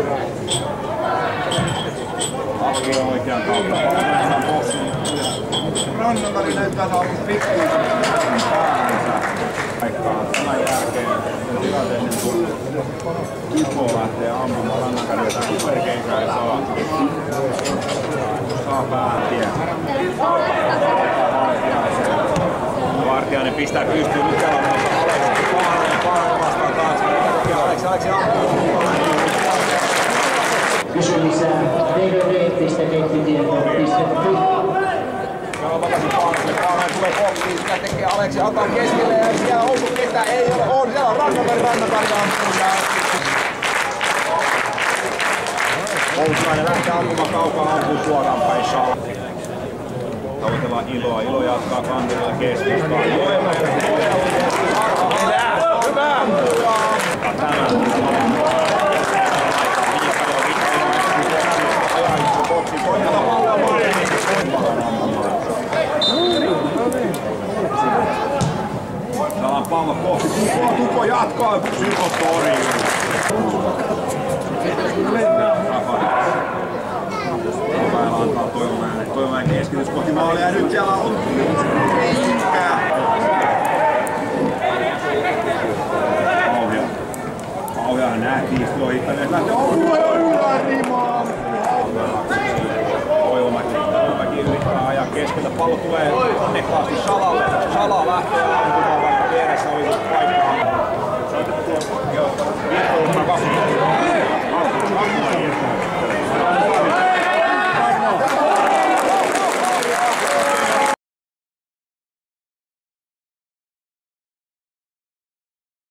Hakki on oikean kautta. Palvelussaan boksiin. Rannakari näyttää saavan pikkuisen päänsä. Paikkaa tämän jälkeen tilanteeseen kun Ipo lähtee ampumaan Rannakari jotain superkenkää ja saa päätien. Vartiainen pistää pystyyn Lukela, mutta Aleksi Paananen vastaan taas. Aleksi ampuu. Kysymysään www.kenttitieto.fi. Paananen tulee boksiin, sitä tekee Aleksi, antaa keskelle ja siellä onko ketään, ei ole, on, siellä on Rannakari ampuu. Ouluslainen lähtee ampumaan kaukaa, ampuu suoraan päin saa. Tavoitellaan Iloa, Ilo jatkaa kantilla keskustaan. Hyvä! Saadaan pallo kohti. Tupo jatkaa. Syko torjuu. Päällä antaa Toivomäen keskitys kohti maalia ja nyt siellä on Inkää. Pauhiahan nähtiin istu ohittaneet. Lähtee ylärimaan. Toivomäki yrittää ajaa keskeltä. Pallo tulee onnekkaasti Shalalle. Shala lähtee ampumaan.